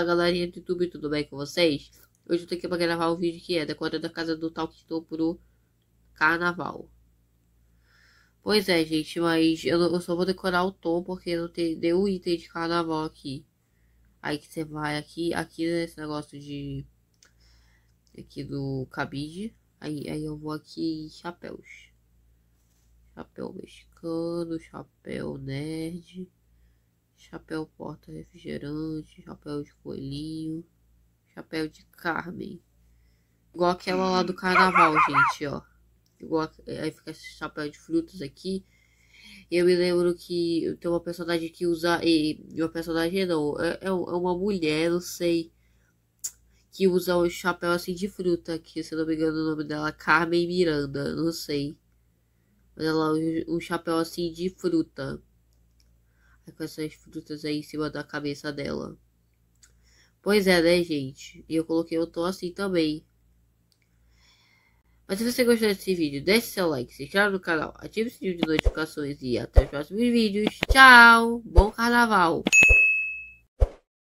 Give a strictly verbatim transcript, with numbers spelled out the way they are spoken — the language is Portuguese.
Fala galerinha do YouTube, tudo bem com vocês? Hoje eu tô aqui pra gravar um vídeo que é decorando a casa do tal que estou pro carnaval. Pois é, gente, mas eu, eu só vou decorar o tom porque não tem nenhum item de carnaval aqui. Aí que você vai aqui, aqui nesse negócio de... Aqui do cabide. Aí, aí eu vou aqui em chapéus. Chapéu mexicano, chapéu nerd. Chapéu porta-refrigerante, chapéu de coelhinho, chapéu de Carmen. Igual aquela lá do carnaval, gente, ó. Igual, aí fica esse chapéu de frutas aqui. Eu me lembro que tem uma personagem que usa... E, uma personagem não, é, é uma mulher, não sei, que usa um chapéu assim de fruta, que se não me engano o nome dela é Carmen Miranda, não sei. Mas ela usa um chapéu assim de fruta. Com essas frutas aí em cima da cabeça dela. Pois é, né, gente? E eu coloquei o tom assim também. Mas se você gostou desse vídeo, deixe seu like, se inscreva no canal, ative o sininho de notificações e até os próximos vídeos. Tchau! Bom carnaval!